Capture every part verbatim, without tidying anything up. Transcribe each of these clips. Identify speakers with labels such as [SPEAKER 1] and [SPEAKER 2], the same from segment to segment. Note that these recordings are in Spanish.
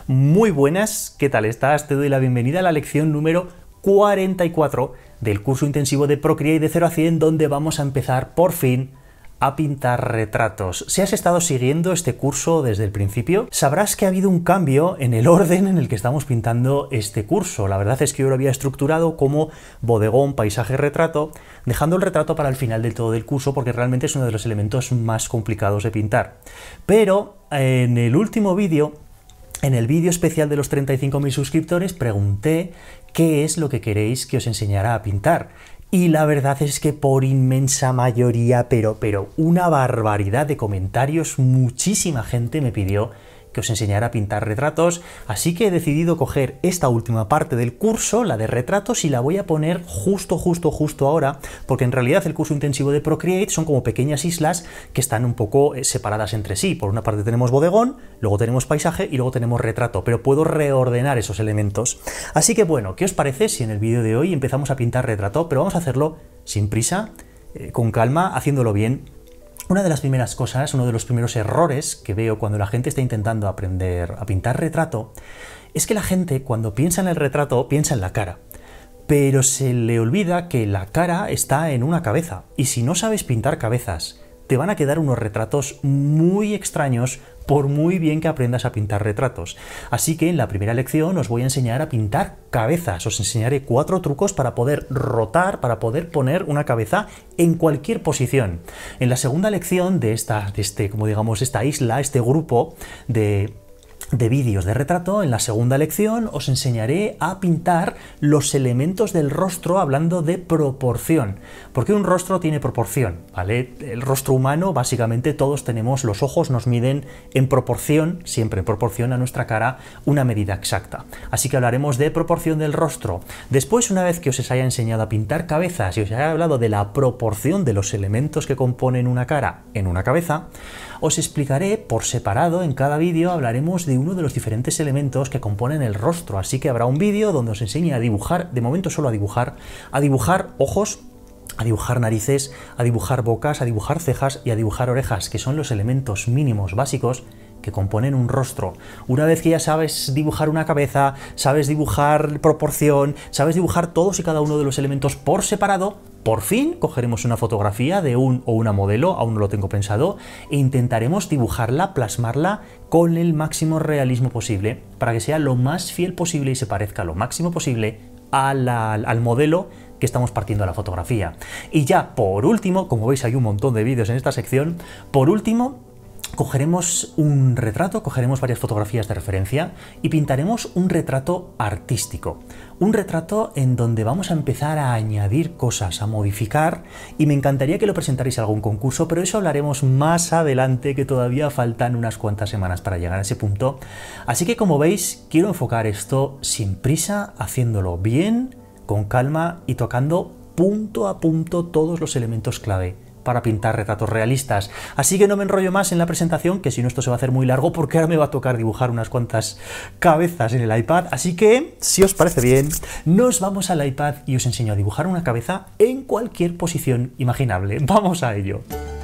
[SPEAKER 1] Muy buenas, ¿qué tal estás? Te doy la bienvenida a la lección número cuarenta y cuatro del curso intensivo de Procreate de cero a cien, donde vamos a empezar por fin a pintar retratos. Si has estado siguiendo este curso desde el principio, sabrás que ha habido un cambio en el orden en el que estamos pintando este curso. La verdad es que yo lo había estructurado como bodegón, paisaje, retrato, dejando el retrato para el final del todo del curso porque realmente es uno de los elementos más complicados de pintar. Pero en el último vídeo, en el vídeo especial de los treinta y cinco mil suscriptores, pregunté qué es lo que queréis que os enseñara a pintar. Y la verdad es que por inmensa mayoría, pero, pero una barbaridad de comentarios, muchísima gente me pidió que os enseñara a pintar retratos, así que he decidido coger esta última parte del curso, la de retratos, y la voy a poner justo, justo, justo ahora, porque en realidad el curso intensivo de Procreate son como pequeñas islas que están un poco separadas entre sí. Por una parte tenemos bodegón, luego tenemos paisaje y luego tenemos retrato, pero puedo reordenar esos elementos. Así que bueno, ¿qué os parece si en el vídeo de hoy empezamos a pintar retrato? Pero vamos a hacerlo sin prisa, eh, con calma, haciéndolo bien. Una de las primeras cosas, uno de los primeros errores que veo cuando la gente está intentando aprender a pintar retrato, es que la gente cuando piensa en el retrato piensa en la cara, pero se le olvida que la cara está en una cabeza, y si no sabes pintar cabezas, te van a quedar unos retratos muy extraños por muy bien que aprendas a pintar retratos. Así que en la primera lección os voy a enseñar a pintar cabezas. Os enseñaré cuatro trucos para poder rotar, para poder poner una cabeza en cualquier posición. En la segunda lección de esta, de este, como digamos, esta isla, este grupo de... de vídeos de retrato, en la segunda lección os enseñaré a pintar los elementos del rostro hablando de proporción. Porque un rostro tiene proporción, ¿vale? El rostro humano, básicamente todos tenemos, los ojos nos miden en proporción, siempre en proporción a nuestra cara, una medida exacta. Así que hablaremos de proporción del rostro. Después, una vez que os haya enseñado a pintar cabezas y os haya hablado de la proporción de los elementos que componen una cara en una cabeza, os explicaré por separado, en cada vídeo hablaremos de uno de los diferentes elementos que componen el rostro, así que habrá un vídeo donde os enseñe a dibujar, de momento solo a dibujar, a dibujar ojos, a dibujar narices, a dibujar bocas, a dibujar cejas y a dibujar orejas, que son los elementos mínimos básicos que componen un rostro. Una vez que ya sabes dibujar una cabeza, sabes dibujar proporción, sabes dibujar todos y cada uno de los elementos por separado, por fin cogeremos una fotografía de un o una modelo, aún no lo tengo pensado, e intentaremos dibujarla, plasmarla con el máximo realismo posible, para que sea lo más fiel posible y se parezca lo máximo posible a la, al modelo que estamos partiendo de la fotografía. Y ya por último, como veis hay un montón de vídeos en esta sección, por último cogeremos un retrato, cogeremos varias fotografías de referencia y pintaremos un retrato artístico. Un retrato en donde vamos a empezar a añadir cosas, a modificar, y me encantaría que lo presentarais a algún concurso, pero eso hablaremos más adelante, que todavía faltan unas cuantas semanas para llegar a ese punto. Así que, como veis, quiero enfocar esto sin prisa, haciéndolo bien, con calma y tocando punto a punto todos los elementos clave para pintar retratos realistas. Así que no me enrollo más en la presentación, que si no esto se va a hacer muy largo, porque ahora me va a tocar dibujar unas cuantas cabezas en el iPad. Así que, si os parece bien, nos vamos al iPad y os enseño a dibujar una cabeza en cualquier posición imaginable. ¡Vamos a ello!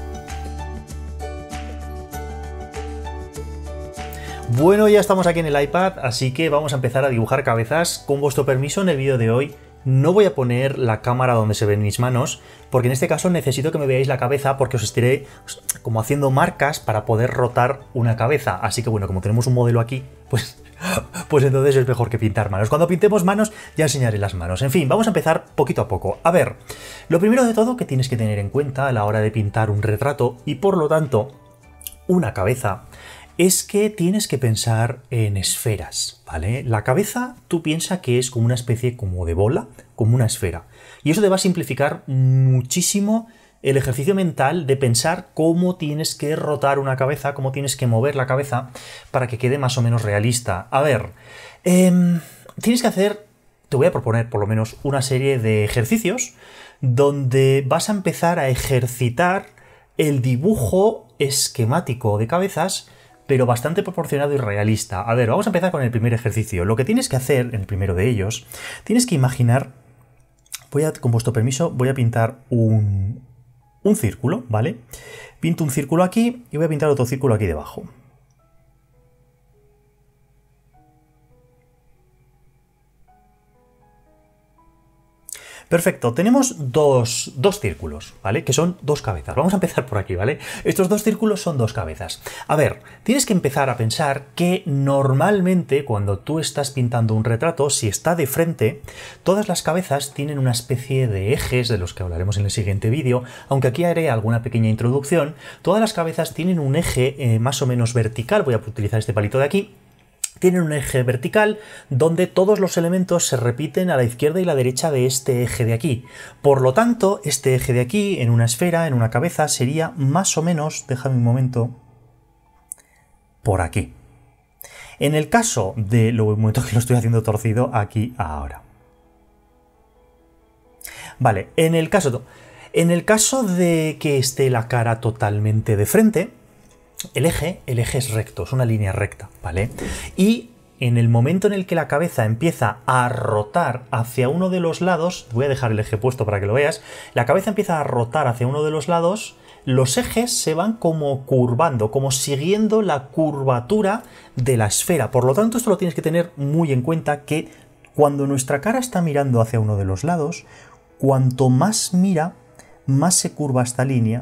[SPEAKER 1] Bueno, ya estamos aquí en el iPad, así que vamos a empezar a dibujar cabezas. Con vuestro permiso, en el vídeo de hoy no voy a poner la cámara donde se ven mis manos, porque en este caso necesito que me veáis la cabeza, porque os estaré como haciendo marcas para poder rotar una cabeza. Así que bueno, como tenemos un modelo aquí, pues, pues entonces es mejor que pintar manos. Cuando pintemos manos ya enseñaré las manos. En fin, vamos a empezar poquito a poco. A ver, lo primero de todo que tienes que tener en cuenta a la hora de pintar un retrato, y por lo tanto una cabeza, es que tienes que pensar en esferas, ¿vale? La cabeza, tú piensas que es como una especie como de bola, como una esfera. Y eso te va a simplificar muchísimo el ejercicio mental de pensar cómo tienes que rotar una cabeza, cómo tienes que mover la cabeza para que quede más o menos realista. A ver, eh, tienes que hacer, te voy a proponer por lo menos una serie de ejercicios donde vas a empezar a ejercitar el dibujo esquemático de cabezas, pero bastante proporcionado y realista. A ver, vamos a empezar con el primer ejercicio. Lo que tienes que hacer, en el primero de ellos, tienes que imaginar, voy a, con vuestro permiso, voy a pintar un, un círculo, ¿vale? Pinto un círculo aquí y voy a pintar otro círculo aquí debajo. Perfecto, tenemos dos, dos círculos, ¿vale? Que son dos cabezas. Vamos a empezar por aquí, ¿vale? Estos dos círculos son dos cabezas. A ver, tienes que empezar a pensar que normalmente cuando tú estás pintando un retrato, si está de frente, todas las cabezas tienen una especie de ejes, de los que hablaremos en el siguiente vídeo, aunque aquí haré alguna pequeña introducción. Todas las cabezas tienen un eje eh, más o menos vertical, voy a utilizar este palito de aquí. Tienen un eje vertical donde todos los elementos se repiten a la izquierda y la derecha de este eje de aquí. Por lo tanto, este eje de aquí, en una esfera, en una cabeza, sería más o menos, déjame un momento, por aquí. En el caso de, lo un momento que lo estoy haciendo torcido, aquí, ahora. Vale, en el caso, en el caso de que esté la cara totalmente de frente, El eje, el eje es recto, es una línea recta, ¿vale? Y en el momento en el que la cabeza empieza a rotar hacia uno de los lados, voy a dejar el eje puesto para que lo veas, la cabeza empieza a rotar hacia uno de los lados, los ejes se van como curvando, como siguiendo la curvatura de la esfera. Por lo tanto, esto lo tienes que tener muy en cuenta, que cuando nuestra cara está mirando hacia uno de los lados, cuanto más mira, más se curva esta línea.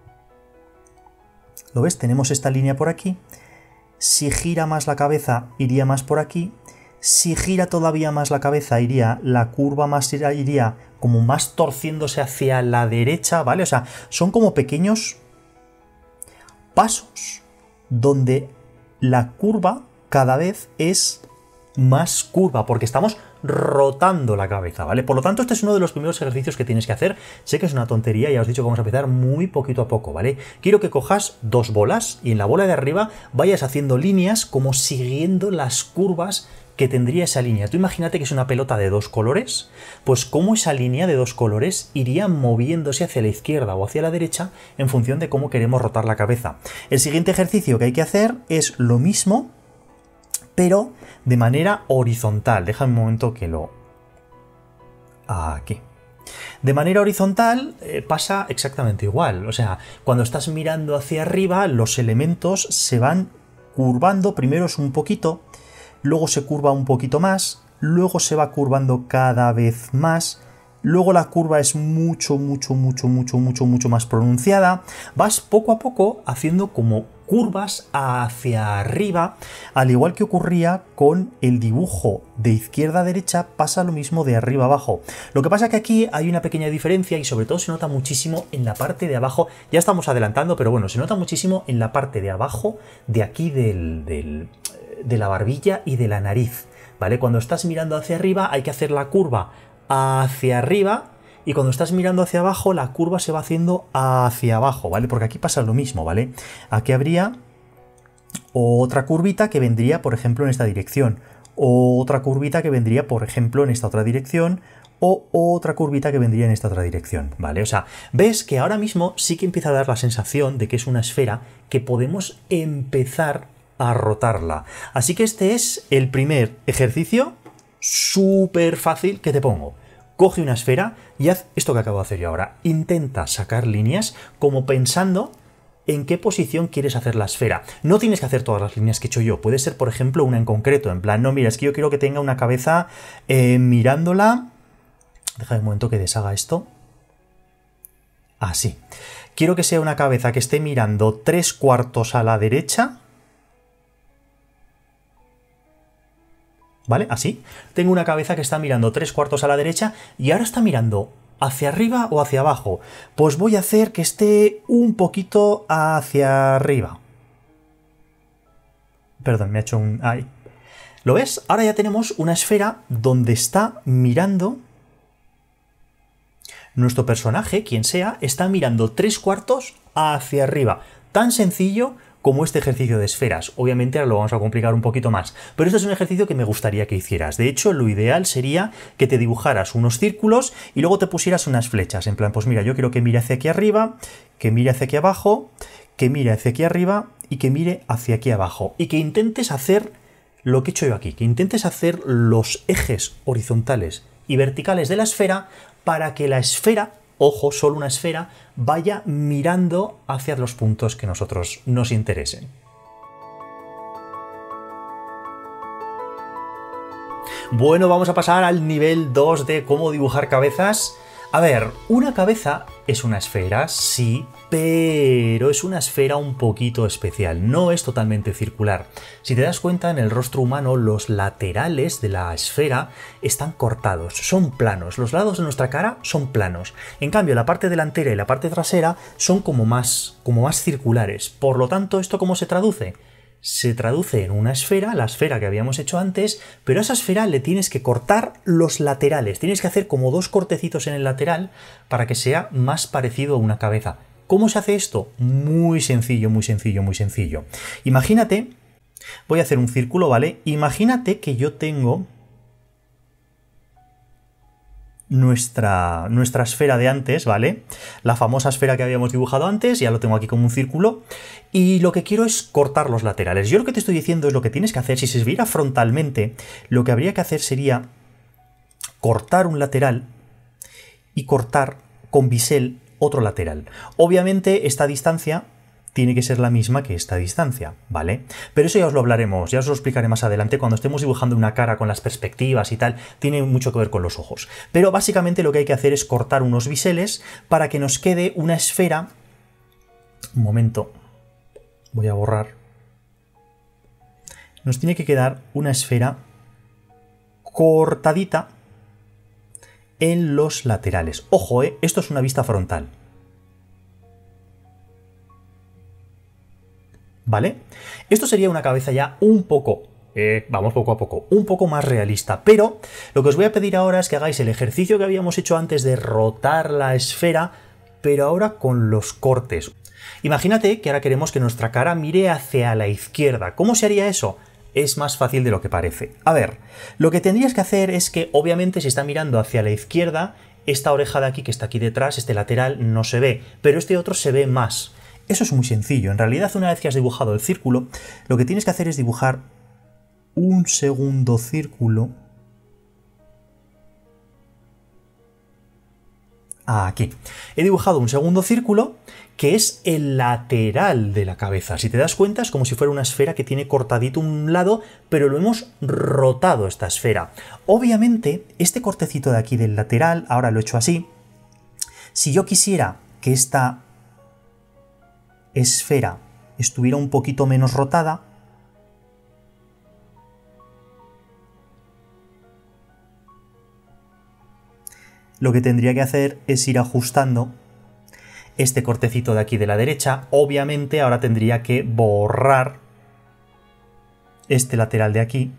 [SPEAKER 1] ¿Lo ves? Tenemos esta línea por aquí. Si gira más la cabeza, iría más por aquí. Si gira todavía más la cabeza, iría la curva más iría como más torciéndose hacia la derecha, ¿vale? O sea, son como pequeños pasos donde la curva cada vez es más curva, porque estamos rotando la cabeza, ¿vale? Por lo tanto, este es uno de los primeros ejercicios que tienes que hacer. Sé que es una tontería, ya os he dicho que vamos a empezar muy poquito a poco, ¿vale? Quiero que cojas dos bolas y en la bola de arriba vayas haciendo líneas como siguiendo las curvas que tendría esa línea. Tú imagínate que es una pelota de dos colores, pues cómo esa línea de dos colores iría moviéndose hacia la izquierda o hacia la derecha en función de cómo queremos rotar la cabeza. El siguiente ejercicio que hay que hacer es lo mismo, pero de manera horizontal. Déjame un momento que lo... Aquí. De manera horizontal eh, pasa exactamente igual. O sea, cuando estás mirando hacia arriba, los elementos se van curvando. Primero es un poquito, luego se curva un poquito más, luego se va curvando cada vez más. Luego la curva es mucho, mucho, mucho, mucho, mucho, mucho más pronunciada. Vas poco a poco haciendo como curvas hacia arriba, al igual que ocurría con el dibujo de izquierda a derecha, pasa lo mismo de arriba a abajo. Lo que pasa es que aquí hay una pequeña diferencia y sobre todo se nota muchísimo en la parte de abajo. Ya estamos adelantando, pero bueno, se nota muchísimo en la parte de abajo de aquí del, del, de la barbilla y de la nariz, ¿vale? Cuando estás mirando hacia arriba hay que hacer la curva hacia arriba, y cuando estás mirando hacia abajo la curva se va haciendo hacia abajo, ¿vale? Porque aquí pasa lo mismo, ¿vale? Aquí habría otra curvita que vendría, por ejemplo, en esta dirección, otra curvita que vendría, por ejemplo, en esta otra dirección, o otra curvita que vendría en esta otra dirección, ¿vale? O sea, ves que ahora mismo sí que empieza a dar la sensación de que es una esfera que podemos empezar a rotarla. Así que este es el primer ejercicio súper fácil que te pongo. Coge una esfera y haz esto que acabo de hacer yo ahora. Intenta sacar líneas como pensando en qué posición quieres hacer la esfera. No tienes que hacer todas las líneas que he hecho yo. Puede ser, por ejemplo, una en concreto. En plan, no, mira, es que yo quiero que tenga una cabeza eh, mirándola... Déjame un momento que deshaga esto. Así. Quiero que sea una cabeza que esté mirando tres cuartos a la derecha. ¿Vale? Así. Tengo una cabeza que está mirando tres cuartos a la derecha y ahora está mirando hacia arriba o hacia abajo. Pues voy a hacer que esté un poquito hacia arriba. Perdón, me ha hecho un... Ahí. ¿Lo ves? Ahora ya tenemos una esfera donde está mirando... Nuestro personaje, quien sea, está mirando tres cuartos hacia arriba. Tan sencillo como este ejercicio de esferas. Obviamente ahora lo vamos a complicar un poquito más, pero este es un ejercicio que me gustaría que hicieras. De hecho, lo ideal sería que te dibujaras unos círculos y luego te pusieras unas flechas. En plan, pues mira, yo quiero que mire hacia aquí arriba, que mire hacia aquí abajo, que mire hacia aquí arriba y que mire hacia aquí abajo. Y que intentes hacer lo que he hecho yo aquí, que intentes hacer los ejes horizontales y verticales de la esfera para que la esfera, ojo, solo una esfera, vaya mirando hacia los puntos que nosotros nos interesen. Bueno, vamos a pasar al nivel dos de cómo dibujar cabezas. A ver, una cabeza es una esfera, sí, pero es una esfera un poquito especial, no es totalmente circular. Si te das cuenta, en el rostro humano los laterales de la esfera están cortados, son planos, los lados de nuestra cara son planos. En cambio, la parte delantera y la parte trasera son como más, como más circulares. Por lo tanto, ¿esto cómo se traduce? Se traduce en una esfera, la esfera que habíamos hecho antes, pero a esa esfera le tienes que cortar los laterales, tienes que hacer como dos cortecitos en el lateral para que sea más parecido a una cabeza. ¿Cómo se hace esto? Muy sencillo, muy sencillo, muy sencillo. Imagínate, voy a hacer un círculo, ¿vale? Imagínate que yo tengo Nuestra, nuestra esfera de antes, ¿vale? La famosa esfera que habíamos dibujado antes, ya lo tengo aquí como un círculo, y lo que quiero es cortar los laterales. Yo lo que te estoy diciendo es lo que tienes que hacer. Si se viera frontalmente, lo que habría que hacer sería cortar un lateral y cortar con bisel otro lateral. Obviamente esta distancia tiene que ser la misma que esta distancia, ¿vale? Pero eso ya os lo hablaremos, ya os lo explicaré más adelante cuando estemos dibujando una cara con las perspectivas y tal, tiene mucho que ver con los ojos. Pero básicamente lo que hay que hacer es cortar unos biseles para que nos quede una esfera. Un momento, voy a borrar. Nos tiene que quedar una esfera cortadita en los laterales. Ojo, ¿eh? Esto es una vista frontal. ¿Vale? Esto sería una cabeza ya un poco, eh, vamos poco a poco, un poco más realista, pero lo que os voy a pedir ahora es que hagáis el ejercicio que habíamos hecho antes de rotar la esfera, pero ahora con los cortes. Imagínate que ahora queremos que nuestra cara mire hacia la izquierda. ¿Cómo se haría eso? Es más fácil de lo que parece. A ver, lo que tendrías que hacer es que, obviamente, si está mirando hacia la izquierda, esta oreja de aquí, que está aquí detrás, este lateral, no se ve, pero este otro se ve más. Eso es muy sencillo. En realidad, una vez que has dibujado el círculo, lo que tienes que hacer es dibujar un segundo círculo aquí. He dibujado un segundo círculo que es el lateral de la cabeza. Si te das cuenta, es como si fuera una esfera que tiene cortadito un lado, pero lo hemos rotado esta esfera. Obviamente, este cortecito de aquí del lateral, ahora lo he hecho así, si yo quisiera que esta esfera estuviera un poquito menos rotada, lo que tendría que hacer es ir ajustando este cortecito de aquí de la derecha. Obviamente ahora tendría que borrar este lateral de aquí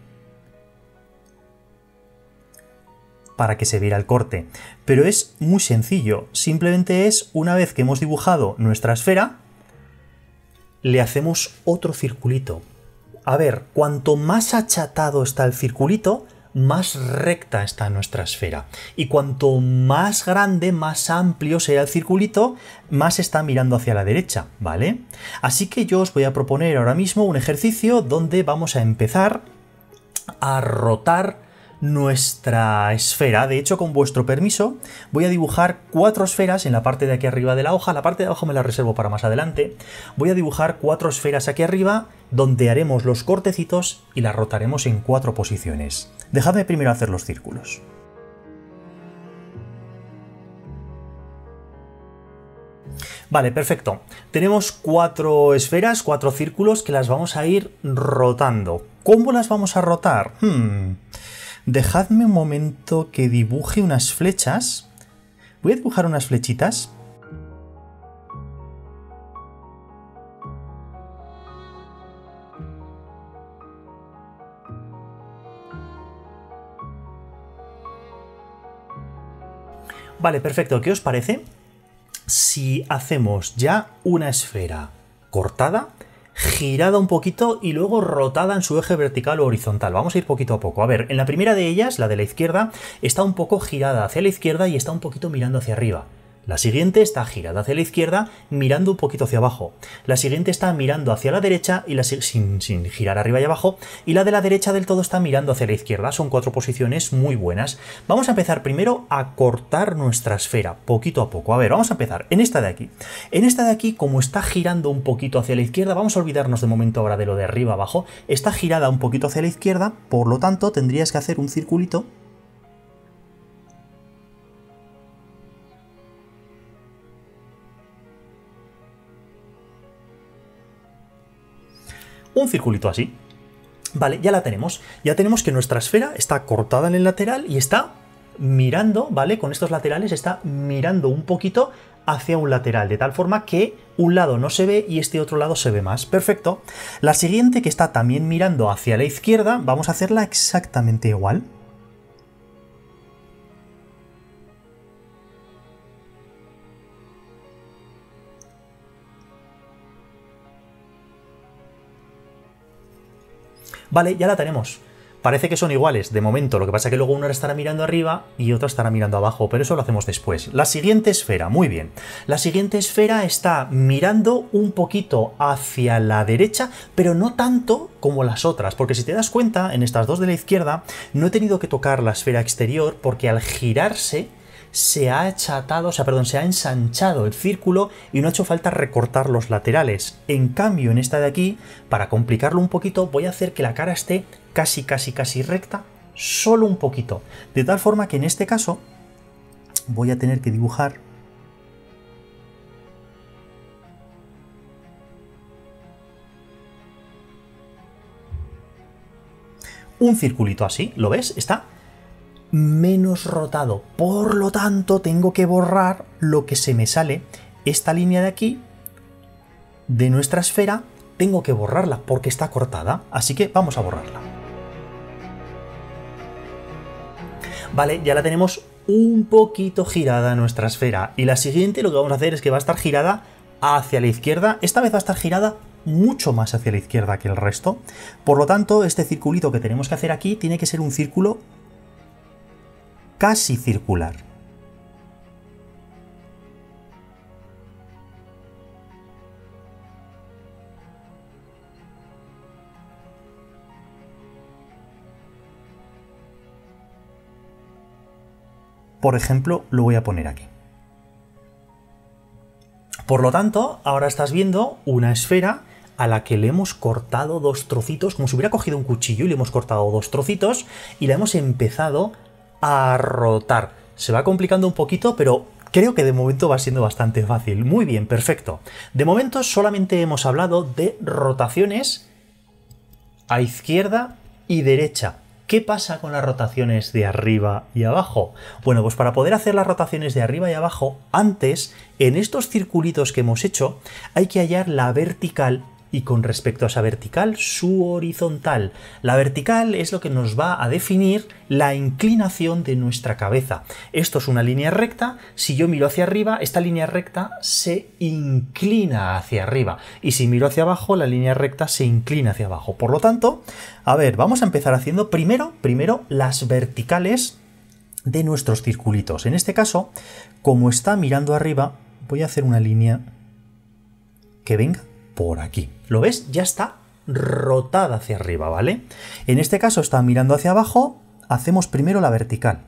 [SPEAKER 1] para que se viera el corte. Pero es muy sencillo, simplemente es, una vez que hemos dibujado nuestra esfera, le hacemos otro circulito. A ver, cuanto más achatado está el circulito, más recta está nuestra esfera. Y cuanto más grande, más amplio sea el circulito, más está mirando hacia la derecha, ¿vale? Así que yo os voy a proponer ahora mismo un ejercicio donde vamos a empezar a rotar nuestra esfera. De hecho, con vuestro permiso, voy a dibujar cuatro esferas en la parte de aquí arriba de la hoja. La parte de abajo me la reservo para más adelante. Voy a dibujar cuatro esferas aquí arriba, donde haremos los cortecitos y las rotaremos en cuatro posiciones. Dejadme primero hacer los círculos. Vale, perfecto. Tenemos cuatro esferas, cuatro círculos que las vamos a ir rotando. ¿Cómo las vamos a rotar? Hmm... Dejadme un momento que dibuje unas flechas. Voy a dibujar unas flechitas. Vale, perfecto. ¿Qué os parece si hacemos ya una esfera cortada, girada un poquito y luego rotada en su eje vertical o horizontal? Vamos a ir poquito a poco. A ver, en la primera de ellas, la de la izquierda, está un poco girada hacia la izquierda y está un poquito mirando hacia arriba. La siguiente está girada hacia la izquierda, mirando un poquito hacia abajo. La siguiente está mirando hacia la derecha y la sin, sin girar arriba y abajo. Y la de la derecha del todo está mirando hacia la izquierda. Son cuatro posiciones muy buenas. Vamos a empezar primero a cortar nuestra esfera, poquito a poco. A ver, vamos a empezar en esta de aquí. En esta de aquí, como está girando un poquito hacia la izquierda, vamos a olvidarnos de momento ahora de lo de arriba abajo. Está girada un poquito hacia la izquierda, por lo tanto tendrías que hacer un circulito un circulito así. Vale, ya la tenemos. Ya tenemos que nuestra esfera está cortada en el lateral y está mirando, ¿vale? Con estos laterales está mirando un poquito hacia un lateral, de tal forma que un lado no se ve y este otro lado se ve más. Perfecto. La siguiente, que está también mirando hacia la izquierda, vamos a hacerla exactamente igual. Vale, ya la tenemos. Parece que son iguales de momento, lo que pasa es que luego uno estará mirando arriba y otro estará mirando abajo, pero eso lo hacemos después. La siguiente esfera, muy bien. La siguiente esfera está mirando un poquito hacia la derecha, pero no tanto como las otras, porque si te das cuenta, en estas dos de la izquierda no he tenido que tocar la esfera exterior porque al girarse se ha achatado, o sea, perdón, se ha ensanchado el círculo y no ha hecho falta recortar los laterales. En cambio, en esta de aquí, para complicarlo un poquito, voy a hacer que la cara esté casi, casi, casi recta, solo un poquito. De tal forma que en este caso voy a tener que dibujar un circulito así, ¿lo ves? Está menos rotado, por lo tanto tengo que borrar lo que se me sale, esta línea de aquí de nuestra esfera, tengo que borrarla porque está cortada, así que vamos a borrarla. Vale, ya la tenemos un poquito girada nuestra esfera y la siguiente lo que vamos a hacer es que va a estar girada hacia la izquierda, esta vez va a estar girada mucho más hacia la izquierda que el resto, por lo tanto este circulito que tenemos que hacer aquí tiene que ser un círculo casi circular. Por ejemplo, lo voy a poner aquí. Por lo tanto, ahora estás viendo una esfera a la que le hemos cortado dos trocitos, como si hubiera cogido un cuchillo y le hemos cortado dos trocitos y la hemos empezado a rotar. Se va complicando un poquito, pero creo que de momento va siendo bastante fácil. Muy bien, perfecto. De momento solamente hemos hablado de rotaciones a izquierda y derecha. ¿Qué pasa con las rotaciones de arriba y abajo? Bueno, pues para poder hacer las rotaciones de arriba y abajo, antes, en estos circulitos que hemos hecho, hay que hallar la vertical y con respecto a esa vertical, su horizontal. La vertical es lo que nos va a definir la inclinación de nuestra cabeza. Esto es una línea recta. Si yo miro hacia arriba, esta línea recta se inclina hacia arriba. Y si miro hacia abajo, la línea recta se inclina hacia abajo. Por lo tanto, a ver, vamos a empezar haciendo primero, primero las verticales de nuestros circulitos. En este caso, como está mirando arriba, voy a hacer una línea que venga por aquí. ¿Lo ves? Ya está rotada hacia arriba, ¿vale? En este caso está mirando hacia abajo, hacemos primero la vertical.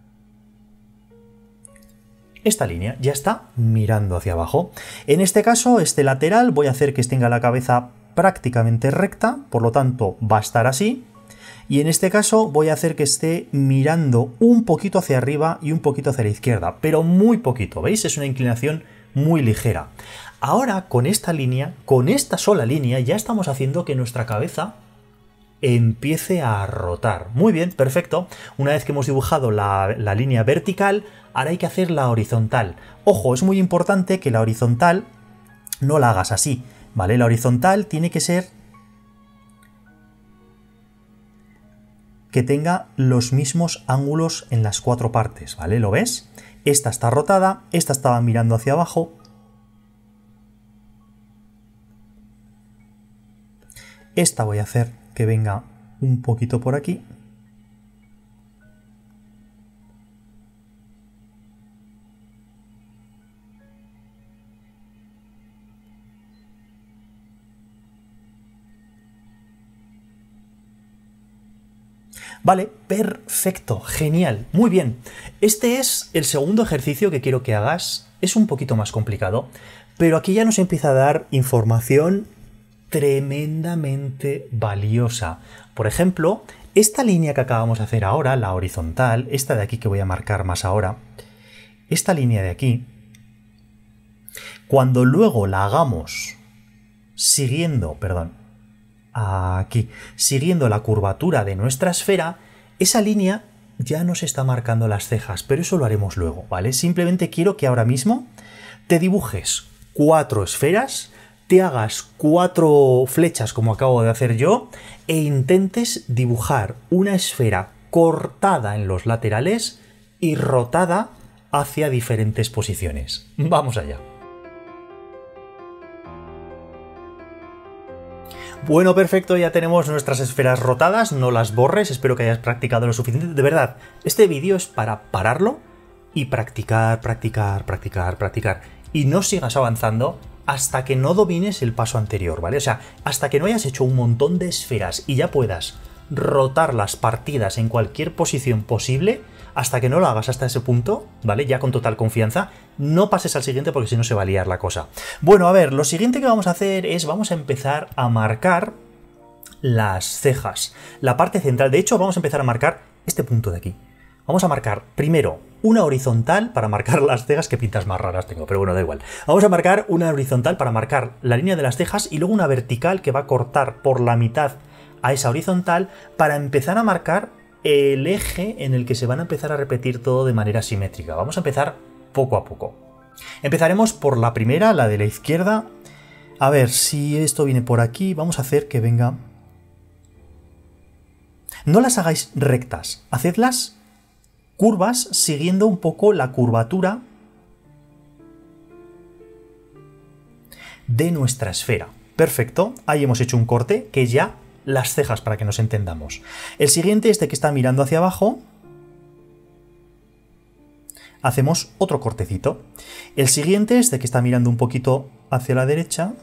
[SPEAKER 1] Esta línea ya está mirando hacia abajo. En este caso, este lateral voy a hacer que tenga la cabeza prácticamente recta, por lo tanto va a estar así. Y en este caso voy a hacer que esté mirando un poquito hacia arriba y un poquito hacia la izquierda, pero muy poquito, ¿veis? Es una inclinación muy ligera. Ahora, con esta línea, con esta sola línea, ya estamos haciendo que nuestra cabeza empiece a rotar. Muy bien, perfecto. Una vez que hemos dibujado la, la línea vertical, ahora hay que hacer la horizontal. Ojo, es muy importante que la horizontal no la hagas así, ¿vale? La horizontal tiene que ser que tenga los mismos ángulos en las cuatro partes, ¿vale? ¿Lo ves? Esta está rotada, esta estaba mirando hacia abajo. Esta voy a hacer que venga un poquito por aquí. Vale, perfecto, genial, muy bien. Este es el segundo ejercicio que quiero que hagas. Es un poquito más complicado, pero aquí ya nos empieza a dar información tremendamente valiosa. Por ejemplo, esta línea que acabamos de hacer ahora, la horizontal, esta de aquí que voy a marcar más ahora, esta línea de aquí, cuando luego la hagamos siguiendo, perdón, aquí. Siguiendo la curvatura de nuestra esfera, esa línea ya nos está marcando las cejas, pero eso lo haremos luego, ¿vale? Simplemente quiero que ahora mismo te dibujes cuatro esferas, te hagas cuatro flechas como acabo de hacer yo e intentes dibujar una esfera cortada en los laterales y rotada hacia diferentes posiciones. Vamos allá. Bueno, perfecto, ya tenemos nuestras esferas rotadas, no las borres, espero que hayas practicado lo suficiente. De verdad, este vídeo es para pararlo y practicar, practicar, practicar, practicar. Y no sigas avanzando hasta que no domines el paso anterior, ¿vale? O sea, hasta que no hayas hecho un montón de esferas y ya puedas rotar las partidas en cualquier posición posible, hasta que no lo hagas hasta ese punto, ¿vale? Ya con total confianza, no pases al siguiente porque si no se va a liar la cosa. Bueno, a ver, lo siguiente que vamos a hacer es, vamos a empezar a marcar las cejas. La parte central, de hecho, vamos a empezar a marcar este punto de aquí. Vamos a marcar primero una horizontal para marcar las cejas, que pintas más raras tengo, pero bueno, da igual. Vamos a marcar una horizontal para marcar la línea de las cejas y luego una vertical que va a cortar por la mitad a esa horizontal para empezar a marcar el eje en el que se van a empezar a repetir todo de manera simétrica. Vamos a empezar poco a poco. Empezaremos por la primera, la de la izquierda. A ver, si esto viene por aquí, vamos a hacer que venga... No las hagáis rectas, hacedlas curvas siguiendo un poco la curvatura de nuestra esfera. Perfecto, ahí hemos hecho un corte que ya... las cejas para que nos entendamos. El siguiente, este que está mirando hacia abajo, hacemos otro cortecito. El siguiente, este que está mirando un poquito hacia la derecha,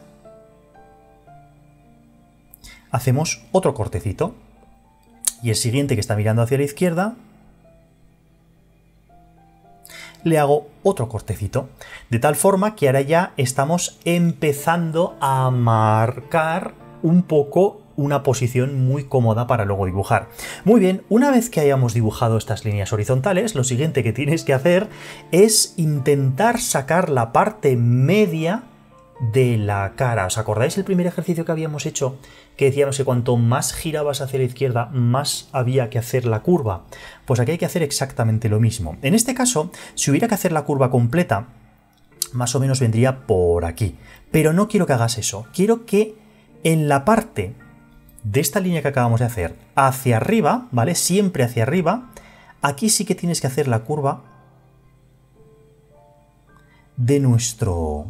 [SPEAKER 1] hacemos otro cortecito. Y el siguiente que está mirando hacia la izquierda, le hago otro cortecito. De tal forma que ahora ya estamos empezando a marcar un poco una posición muy cómoda para luego dibujar. Muy bien, una vez que hayamos dibujado estas líneas horizontales, lo siguiente que tienes que hacer es intentar sacar la parte media de la cara. ¿Os acordáis el primer ejercicio que habíamos hecho? Que decíamos que cuanto más girabas hacia la izquierda, más había que hacer la curva. Pues aquí hay que hacer exactamente lo mismo. En este caso, si hubiera que hacer la curva completa, más o menos vendría por aquí. Pero no quiero que hagas eso. Quiero que en la parte de esta línea que acabamos de hacer hacia arriba, ¿vale? Siempre hacia arriba, aquí sí que tienes que hacer la curva de nuestro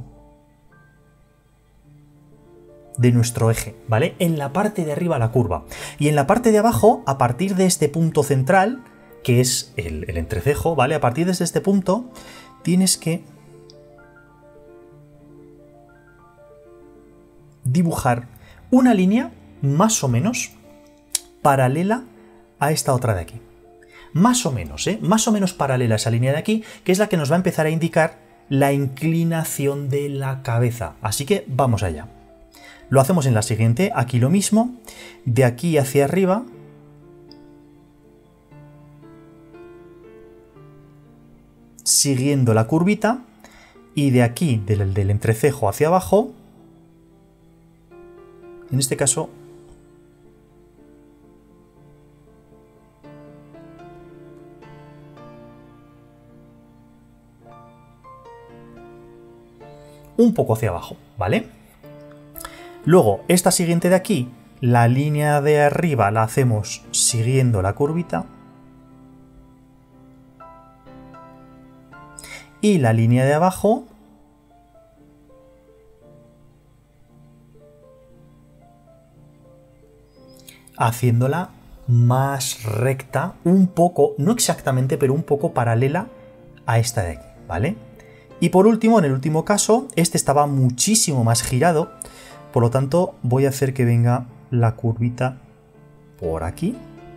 [SPEAKER 1] de nuestro eje, ¿vale? En la parte de arriba la curva. Y en la parte de abajo, a partir de este punto central, que es el, el entrecejo, ¿vale? A partir de este punto, tienes que dibujar una línea más o menos paralela a esta otra de aquí. Más o menos, ¿eh? Más o menos paralela a esa línea de aquí, que es la que nos va a empezar a indicar la inclinación de la cabeza. Así que vamos allá. Lo hacemos en la siguiente, aquí lo mismo, de aquí hacia arriba, siguiendo la curvita, y de aquí, del, del entrecejo hacia abajo, en este caso, un poco hacia abajo, ¿vale? Luego, esta siguiente de aquí, la línea de arriba la hacemos siguiendo la curvita. Y la línea de abajo haciéndola más recta, un poco, no exactamente, pero un poco paralela a esta de aquí, ¿vale? Y por último, en el último caso, este estaba muchísimo más girado, por lo tanto voy a hacer que venga la curvita por aquí.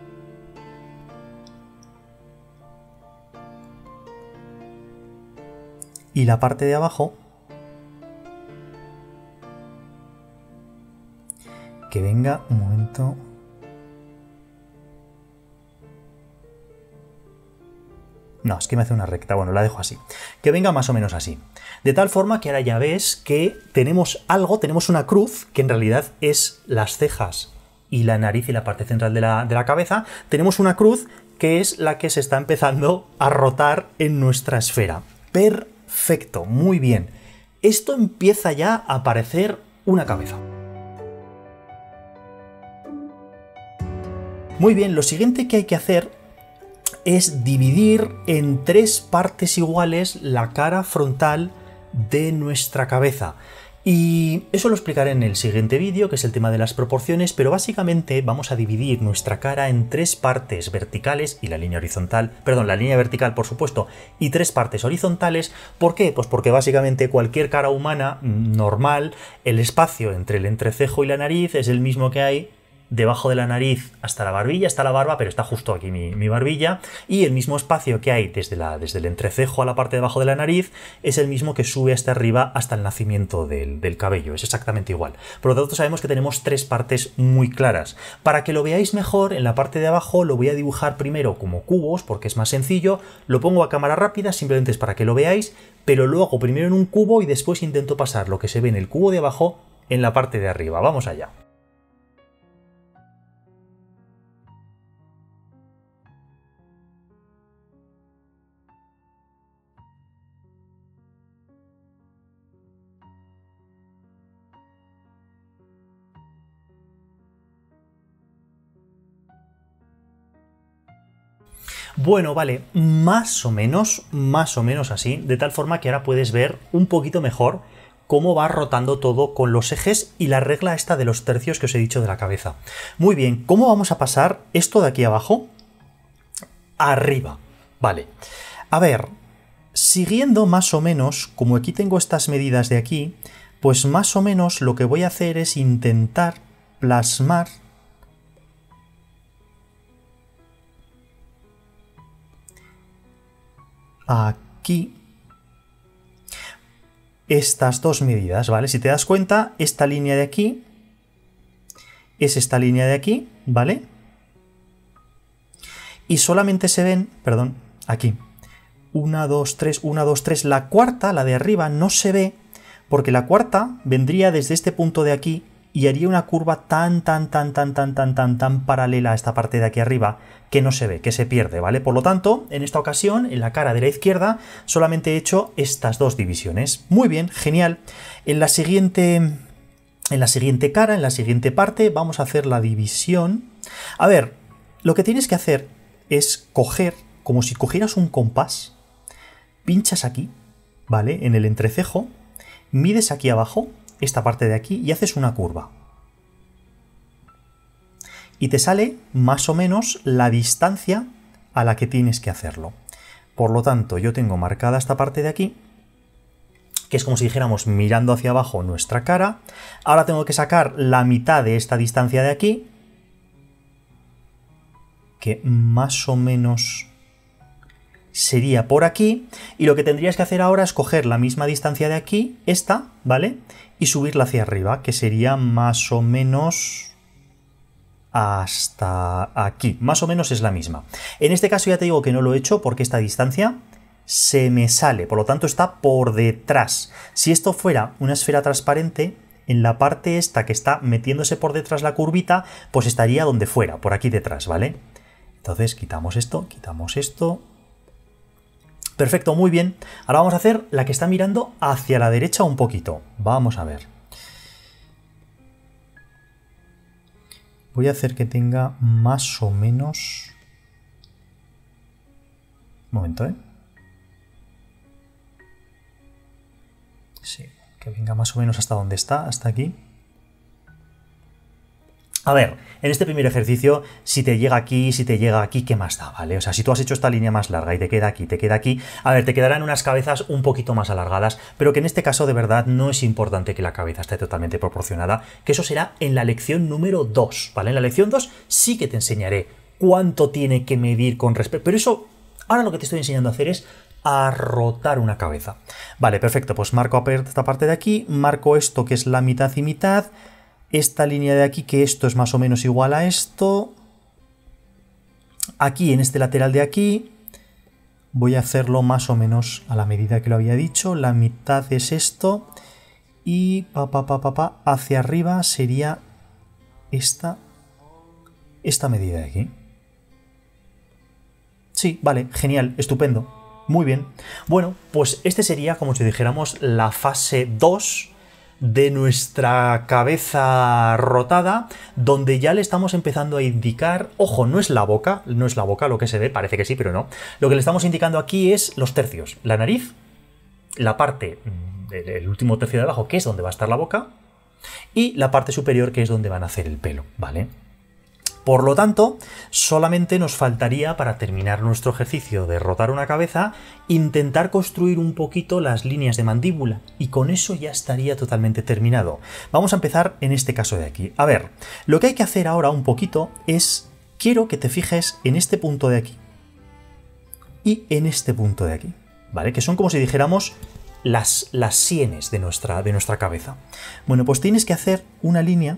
[SPEAKER 1] Y la parte de abajo que venga, un momento. No, es que me hace una recta. Bueno, la dejo así. Que venga más o menos así. De tal forma que ahora ya ves que tenemos algo, tenemos una cruz, que en realidad es las cejas y la nariz y la parte central de la, de la cabeza. Tenemos una cruz que es la que se está empezando a rotar en nuestra esfera. Perfecto, muy bien. Esto empieza ya a parecer una cabeza. Muy bien, lo siguiente que hay que hacer es dividir en tres partes iguales la cara frontal de nuestra cabeza. Y eso lo explicaré en el siguiente vídeo, que es el tema de las proporciones, pero básicamente vamos a dividir nuestra cara en tres partes verticales y la línea horizontal, perdón, la línea vertical por supuesto, y tres partes horizontales. ¿Por qué? Pues porque básicamente cualquier cara humana normal, el espacio entre el entrecejo y la nariz es el mismo que hay debajo de la nariz hasta la barbilla, está la barba, pero está justo aquí mi, mi barbilla, y el mismo espacio que hay desde, la, desde el entrecejo a la parte de abajo de la nariz es el mismo que sube hasta arriba hasta el nacimiento del, del cabello, es exactamente igual. Por lo tanto sabemos que tenemos tres partes muy claras. Para que lo veáis mejor, en la parte de abajo lo voy a dibujar primero como cubos, porque es más sencillo, lo pongo a cámara rápida, simplemente es para que lo veáis, pero lo hago primero en un cubo y después intento pasar lo que se ve en el cubo de abajo en la parte de arriba. Vamos allá. Bueno, vale, más o menos, más o menos así, de tal forma que ahora puedes ver un poquito mejor cómo va rotando todo con los ejes y la regla esta de los tercios que os he dicho de la cabeza. Muy bien, ¿cómo vamos a pasar esto de aquí abajo? Arriba, vale. A ver, siguiendo más o menos, como aquí tengo estas medidas de aquí, pues más o menos lo que voy a hacer es intentar plasmar aquí estas dos medidas, ¿vale? Si te das cuenta, esta línea de aquí es esta línea de aquí, ¿vale? Y solamente se ven, perdón, aquí, una, dos, tres, una, dos, tres, la cuarta, la de arriba, no se ve, porque la cuarta vendría desde este punto de aquí y haría una curva tan, tan, tan, tan, tan, tan, tan, tan paralela a esta parte de aquí arriba que no se ve, que se pierde, ¿vale? Por lo tanto, en esta ocasión, en la cara de la izquierda, solamente he hecho estas dos divisiones. Muy bien, genial. En la siguiente, en la siguiente cara, en la siguiente parte, vamos a hacer la división. A ver, lo que tienes que hacer es coger, como si cogieras un compás, pinchas aquí, ¿vale? En el entrecejo, mides aquí abajo, esta parte de aquí, y haces una curva. Y te sale más o menos la distancia a la que tienes que hacerlo. Por lo tanto, yo tengo marcada esta parte de aquí, que es como si dijéramos mirando hacia abajo nuestra cara. Ahora tengo que sacar la mitad de esta distancia de aquí, que más o menos sería por aquí, y lo que tendrías que hacer ahora es coger la misma distancia de aquí, esta, ¿vale? Y subirla hacia arriba, que sería más o menos hasta aquí. Más o menos es la misma. En este caso ya te digo que no lo he hecho porque esta distancia se me sale, por lo tanto está por detrás. Si esto fuera una esfera transparente, en la parte esta que está metiéndose por detrás la curvita, pues estaría donde fuera, por aquí detrás, ¿vale? Entonces quitamos esto, quitamos esto. Perfecto, muy bien. Ahora vamos a hacer la que está mirando hacia la derecha un poquito. Vamos a ver. Voy a hacer que tenga más o menos... Un momento, ¿eh? Sí, que venga más o menos hasta donde está, hasta aquí. A ver, en este primer ejercicio, si te llega aquí, si te llega aquí, ¿qué más da? ¿Vale? O sea, si tú has hecho esta línea más larga y te queda aquí, te queda aquí, a ver, te quedarán unas cabezas un poquito más alargadas, pero que en este caso de verdad no es importante que la cabeza esté totalmente proporcionada, que eso será en la lección número dos, ¿vale? En la lección dos sí que te enseñaré cuánto tiene que medir con respecto, pero eso, ahora lo que te estoy enseñando a hacer es a rotar una cabeza. Vale, perfecto, pues marco esta parte de aquí, marco esto que es la mitad y mitad, esta línea de aquí, que esto es más o menos igual a esto. Aquí, en este lateral de aquí, voy a hacerlo más o menos a la medida que lo había dicho. La mitad es esto y pa, pa, pa, pa, pa, hacia arriba sería esta, esta medida de aquí. Sí, vale, genial, estupendo, muy bien. Bueno, pues este sería, como si dijéramos, la fase dos de nuestra cabeza rotada, donde ya le estamos empezando a indicar, ojo, no es la boca, no es la boca lo que se ve, parece que sí, pero no. Lo que le estamos indicando aquí es los tercios, la nariz, la parte del último tercio de abajo, que es donde va a estar la boca, y la parte superior, que es donde van a hacer el pelo, ¿vale? Por lo tanto, solamente nos faltaría, para terminar nuestro ejercicio de rotar una cabeza, intentar construir un poquito las líneas de mandíbula, y con eso ya estaría totalmente terminado. Vamos a empezar en este caso de aquí. A ver, lo que hay que hacer ahora un poquito es, quiero que te fijes en este punto de aquí y en este punto de aquí, ¿vale? Que son como si dijéramos las, las sienes de nuestra, de nuestra cabeza. Bueno, pues tienes que hacer una línea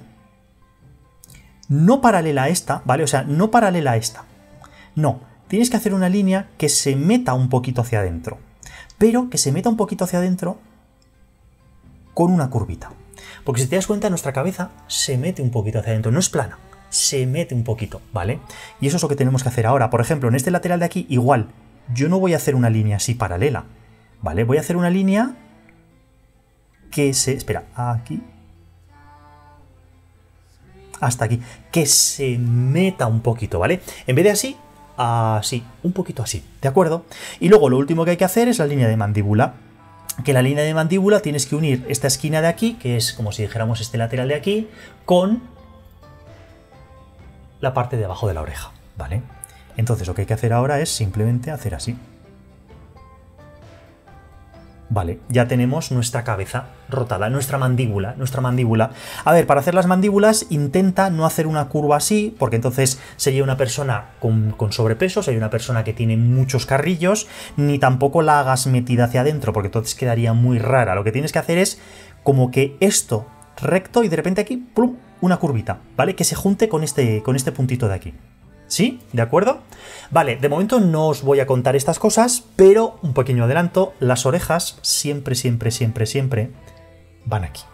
[SPEAKER 1] no paralela a esta, ¿vale? O sea, no paralela a esta. No, tienes que hacer una línea que se meta un poquito hacia adentro. Pero que se meta un poquito hacia adentro con una curvita. Porque si te das cuenta, nuestra cabeza se mete un poquito hacia adentro. No es plana, se mete un poquito, ¿vale? Y eso es lo que tenemos que hacer ahora. Por ejemplo, en este lateral de aquí, igual, yo no voy a hacer una línea así paralela, ¿vale? Voy a hacer una línea que se... Espera, aquí... hasta aquí, que se meta un poquito, ¿vale? En vez de así, así, un poquito así, ¿de acuerdo? Y luego lo último que hay que hacer es la línea de mandíbula, que la línea de mandíbula tienes que unir esta esquina de aquí, que es como si dijéramos este lateral de aquí, con la parte de abajo de la oreja, ¿vale? Entonces lo que hay que hacer ahora es simplemente hacer así. Vale, ya tenemos nuestra cabeza rotada, nuestra mandíbula, nuestra mandíbula. A ver, para hacer las mandíbulas intenta no hacer una curva así, porque entonces sería una persona con, con sobrepeso, sería una persona que tiene muchos carrillos, ni tampoco la hagas metida hacia adentro, porque entonces quedaría muy rara. Lo que tienes que hacer es como que esto recto y de repente aquí, plum, una curvita, ¿vale? Que se junte con este, con este puntito de aquí. ¿Sí? ¿De acuerdo? Vale, de momento no os voy a contar estas cosas, pero un pequeño adelanto, las orejas siempre, siempre, siempre, siempre van aquí.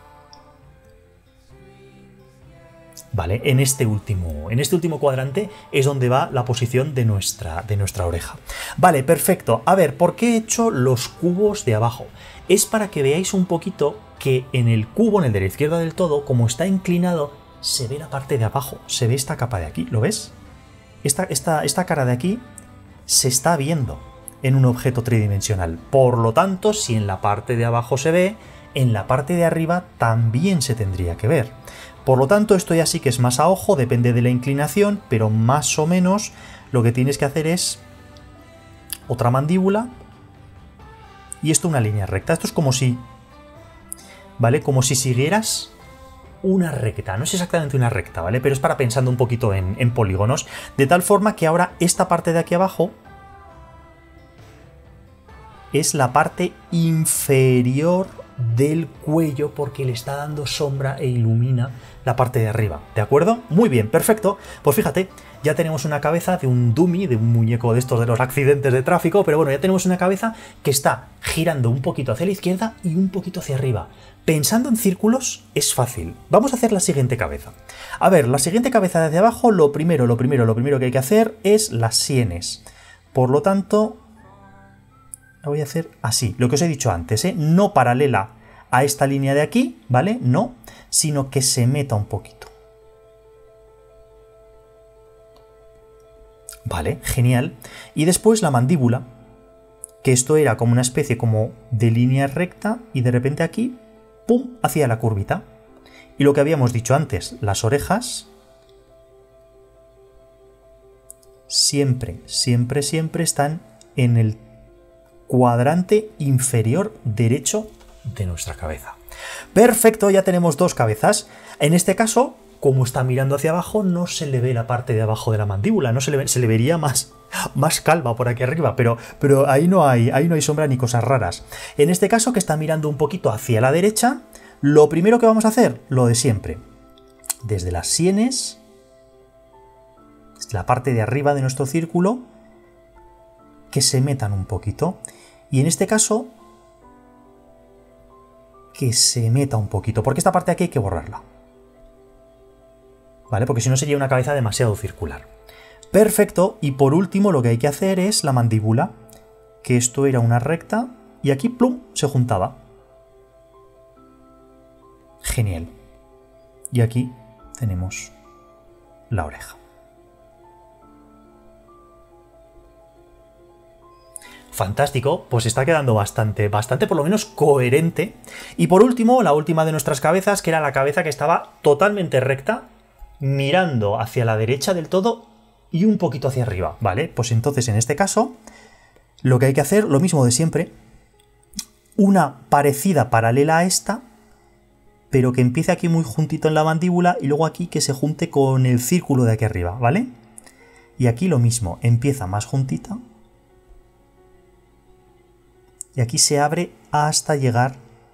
[SPEAKER 1] Vale, en este último, en este último cuadrante es donde va la posición de nuestra, de nuestra oreja. Vale, perfecto. A ver, ¿por qué he hecho los cubos de abajo? Es para que veáis un poquito que en el cubo, en el de la izquierda del todo, como está inclinado, se ve la parte de abajo, se ve esta capa de aquí, ¿lo ves? Esta, esta, esta cara de aquí se está viendo en un objeto tridimensional. Por lo tanto, si en la parte de abajo se ve, en la parte de arriba también se tendría que ver. Por lo tanto, esto ya sí que es más a ojo, depende de la inclinación, pero más o menos lo que tienes que hacer es otra mandíbula y esto una línea recta. Esto es como si, ¿vale? Como si siguieras una recta, no es exactamente una recta, ¿vale? Pero es para pensando un poquito en, en polígonos, de tal forma que ahora esta parte de aquí abajo es la parte inferior del cuello porque le está dando sombra e ilumina la parte de arriba, ¿de acuerdo? Muy bien, perfecto. Pues fíjate, ya tenemos una cabeza de un dummy, de un muñeco de estos de los accidentes de tráfico, pero bueno, ya tenemos una cabeza que está girando un poquito hacia la izquierda y un poquito hacia arriba. Pensando en círculos es fácil. Vamos a hacer la siguiente cabeza. A ver, la siguiente cabeza de hacia abajo, lo primero, lo primero, lo primero que hay que hacer es las sienes. Por lo tanto, la voy a hacer así, lo que os he dicho antes, ¿eh? No paralela a esta línea de aquí, ¿vale? No, sino que se meta un poquito. Vale, genial. Y después la mandíbula, que esto era como una especie como de línea recta y de repente aquí, ¡pum!, hacia la curvita. Y lo que habíamos dicho antes, las orejas siempre, siempre, siempre están en el cuadrante inferior derecho de nuestra cabeza. Perfecto, ya tenemos dos cabezas. En este caso, como está mirando hacia abajo, no se le ve la parte de abajo de la mandíbula, no se le, ve, se le vería más, más calva por aquí arriba, pero, pero ahí, no hay, ahí no hay sombra ni cosas raras. En este caso, que está mirando un poquito hacia la derecha, lo primero que vamos a hacer, lo de siempre. Desde las sienes, desde la parte de arriba de nuestro círculo, que se metan un poquito. Y en este caso, que se meta un poquito, porque esta parte de aquí hay que borrarla. ¿Vale? Porque si no sería una cabeza demasiado circular. Perfecto, y por último lo que hay que hacer es la mandíbula, que esto era una recta, y aquí, plum, se juntaba. Genial. Y aquí tenemos la oreja. Fantástico, pues está quedando bastante, bastante por lo menos coherente. Y por último, la última de nuestras cabezas, que era la cabeza que estaba totalmente recta, mirando hacia la derecha del todo y un poquito hacia arriba, ¿vale? Pues entonces en este caso, lo que hay que hacer, lo mismo de siempre, una parecida paralela a esta, pero que empiece aquí muy juntito en la mandíbula y luego aquí que se junte con el círculo de aquí arriba, ¿vale? Y aquí lo mismo, empieza más juntita. Y aquí se abre hasta llegar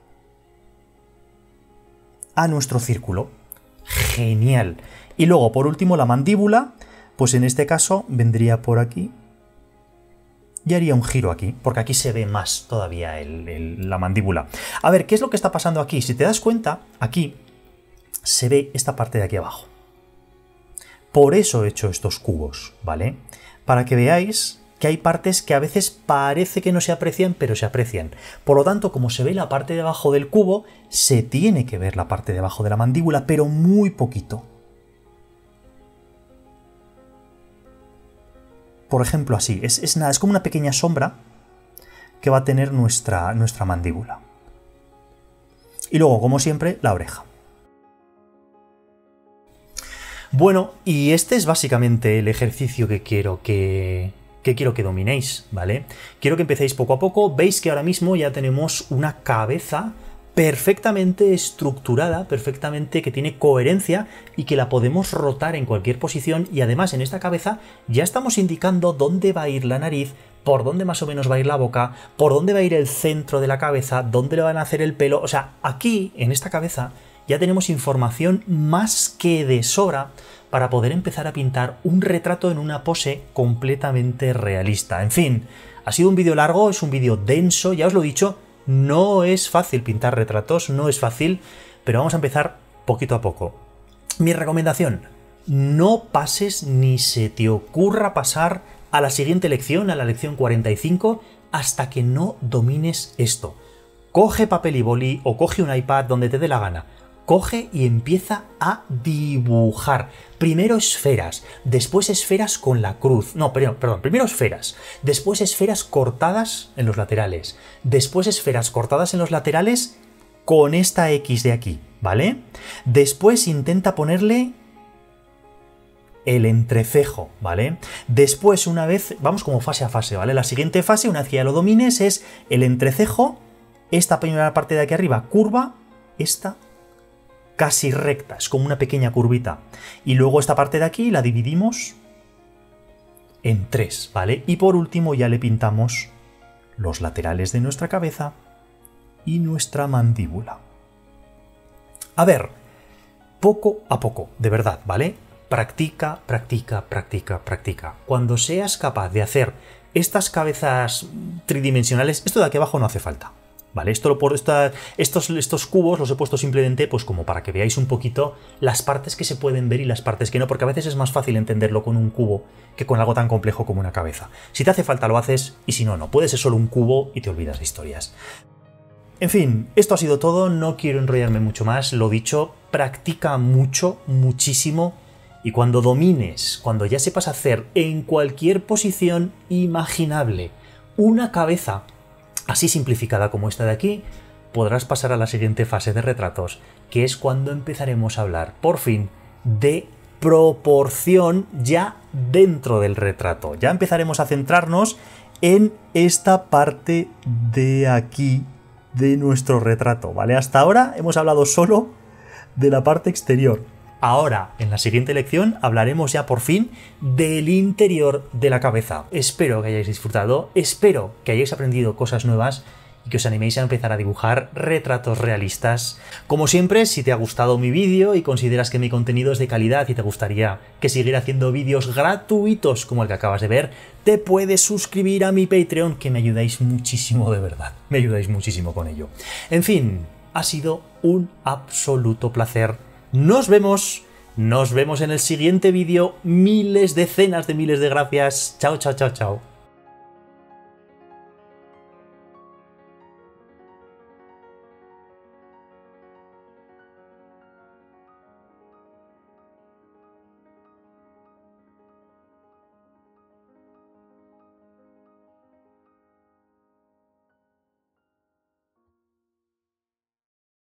[SPEAKER 1] a nuestro círculo. Genial. Y luego, por último, la mandíbula, pues en este caso vendría por aquí y haría un giro aquí, porque aquí se ve más todavía el, el, la mandíbula. A ver, ¿qué es lo que está pasando aquí? Si te das cuenta, aquí se ve esta parte de aquí abajo. Por eso he hecho estos cubos, ¿vale? Para que veáis que hay partes que a veces parece que no se aprecian, pero se aprecian. Por lo tanto, como se ve la parte de abajo del cubo, se tiene que ver la parte de abajo de la mandíbula, pero muy poquito. Por ejemplo, así. Es, es nada, es como una pequeña sombra que va a tener nuestra, nuestra mandíbula. Y luego, como siempre, la oreja. Bueno, y este es básicamente el ejercicio que quiero que... que quiero que dominéis, ¿vale? Quiero que empecéis poco a poco. Veis que ahora mismo ya tenemos una cabeza perfectamente estructurada, perfectamente que tiene coherencia y que la podemos rotar en cualquier posición, y además en esta cabeza ya estamos indicando dónde va a ir la nariz, por dónde más o menos va a ir la boca, por dónde va a ir el centro de la cabeza, dónde le van a hacer el pelo. O sea, aquí, en esta cabeza, ya tenemos información más que de sobra para poder empezar a pintar un retrato en una pose completamente realista. En fin, ha sido un vídeo largo, es un vídeo denso, ya os lo he dicho, no es fácil pintar retratos, no es fácil, pero vamos a empezar poquito a poco. Mi recomendación, no pases ni se te ocurra pasar a la siguiente lección, a la lección cuarenta y cinco, hasta que no domines esto. Coge papel y boli o coge un iPad donde te dé la gana. Coge y empieza a dibujar. Primero esferas, después esferas con la cruz. No, perdón, perdón, primero esferas, después esferas cortadas en los laterales, después esferas cortadas en los laterales con esta X de aquí, ¿vale? Después intenta ponerle el entrecejo, ¿vale? Después, una vez, vamos como fase a fase, ¿vale? La siguiente fase, una vez que ya lo domines, es el entrecejo, esta primera parte de aquí arriba curva, esta casi recta, es como una pequeña curvita. Y luego esta parte de aquí la dividimos en tres, ¿vale? Y por último ya le pintamos los laterales de nuestra cabeza y nuestra mandíbula. A ver, poco a poco, de verdad, ¿vale? Practica, practica, practica, practica. Cuando seas capaz de hacer estas cabezas tridimensionales, esto de aquí abajo no hace falta. Vale, esto lo por esta, estos, estos cubos los he puesto simplemente pues como para que veáis un poquito las partes que se pueden ver y las partes que no, porque a veces es más fácil entenderlo con un cubo que con algo tan complejo como una cabeza. Si te hace falta lo haces y si no, no. Puede ser solo un cubo y te olvidas de historias. En fin, esto ha sido todo, no quiero enrollarme mucho más, lo dicho, practica mucho, muchísimo, y cuando domines, cuando ya sepas hacer en cualquier posición imaginable una cabeza así simplificada como esta de aquí, podrás pasar a la siguiente fase de retratos, que es cuando empezaremos a hablar, por fin, de proporción ya dentro del retrato. Ya empezaremos a centrarnos en esta parte de aquí de nuestro retrato, ¿vale? Hasta ahora hemos hablado solo de la parte exterior. Ahora, en la siguiente lección, hablaremos ya por fin del interior de la cabeza. Espero que hayáis disfrutado, espero que hayáis aprendido cosas nuevas y que os animéis a empezar a dibujar retratos realistas. Como siempre, si te ha gustado mi vídeo y consideras que mi contenido es de calidad y te gustaría que siguiera haciendo vídeos gratuitos como el que acabas de ver, te puedes suscribir a mi Patreon, que me ayudáis muchísimo, de verdad. Me ayudáis muchísimo con ello. En fin, ha sido un absoluto placer. Nos vemos, nos vemos en el siguiente vídeo. Miles, decenas de miles de gracias. Chao, chao, chao, chao.